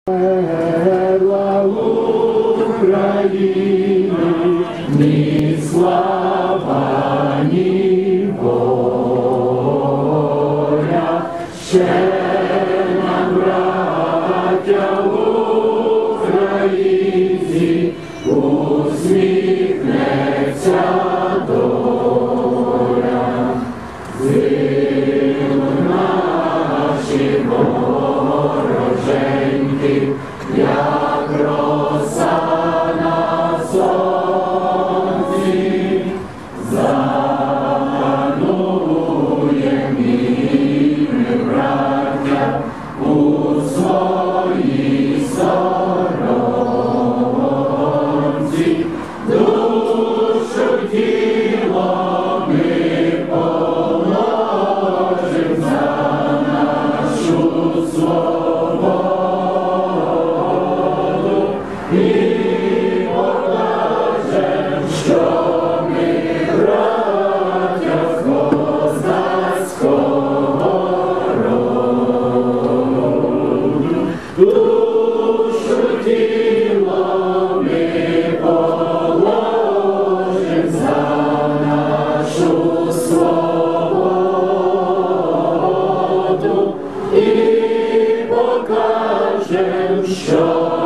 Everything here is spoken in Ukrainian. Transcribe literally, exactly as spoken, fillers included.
Перла України, ні слава, ні воля, ще нам, браття українці, усміхнеться доля. Зиму наші вороженьки, як роса на сонці, запануєм і ми, браття, у своїй сторонці. Душу й тіло ми положим за нашу свободу і покажем, що ми браття з козацького роду. Душу й тіло ми положим за нашу свободу і покажем, що